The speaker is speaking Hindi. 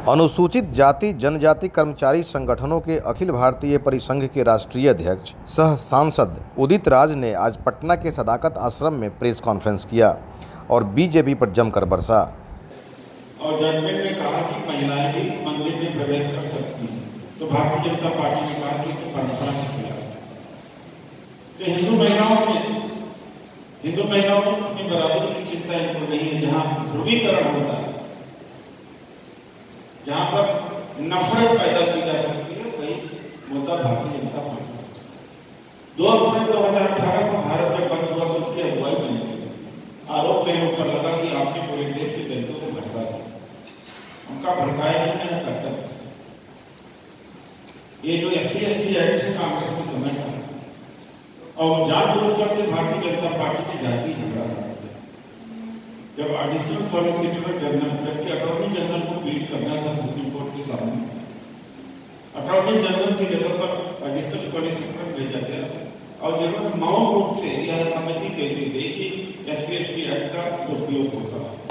अनुसूचित जाति जनजाति कर्मचारी संगठनों के अखिल भारतीय परिसंघ के राष्ट्रीय अध्यक्ष सह सांसद उदित राज ने आज पटना के सदाकत आश्रम में प्रेस कॉन्फ्रेंस किया और बीजेपी पर जमकर बरसा। और जजमेंट ने कहा कि महिलाएं भी मंदिर में प्रवेश कर सकती हैं, तो भारतीय जनता पार्टी ने कहा कि परंपरा के खिलाफ है। तो हिंदू महिलाओं की बराबरी की चिंता इनको नहीं है। जहाँ ध्रुवीकरण होता है, जहाँ पर नफरत पैदा की जा सकती है, वही मुद्दा भारतीय जनता पार्टी। 2 अप्रैल 2018 को भारत में बंद हुआ तो उसकी अगुवाई बनी गई। आरोप मेरे ऊपर लगा कि आपने पूरे देश के दलितों को भड़का दिया। उनका भड़काया नहीं मैंने करता। ये जो SC/ST एक्ट है कांग्रेस के समय का, और जानबूझ करके भारतीय जनता पार्टी की जाति झगड़ा करते। जब एडिशनल सॉलिसिटर जनरल, जबकि अटॉर्नी जनरल को बीट करना था सुप्रीम कोर्ट के सामने, अटॉर्नी जनरल की जगह पर एडिशनल सॉलिसिटर भेजा गया और जरूर मौन रूप से यह समिति कहती गई कि SC/ST एक्ट का दुरुपयोग होता है।